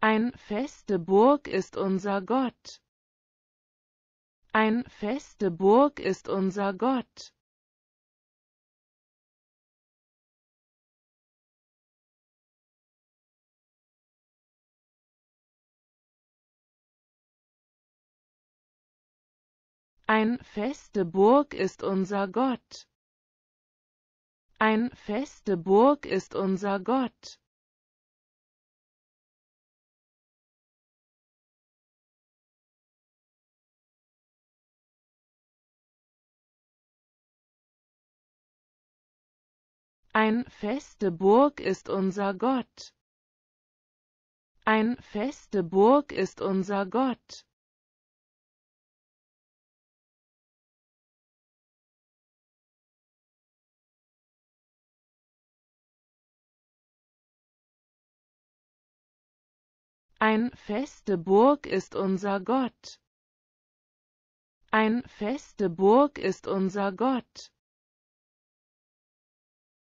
Ein feste Burg ist unser Gott. Ein feste Burg ist unser Gott. Ein feste Burg ist unser Gott. Ein feste Burg ist unser Gott. Ein feste Burg ist unser Gott. Ein feste Burg ist unser Gott. Ein feste Burg ist unser Gott. Ein feste Burg ist unser Gott.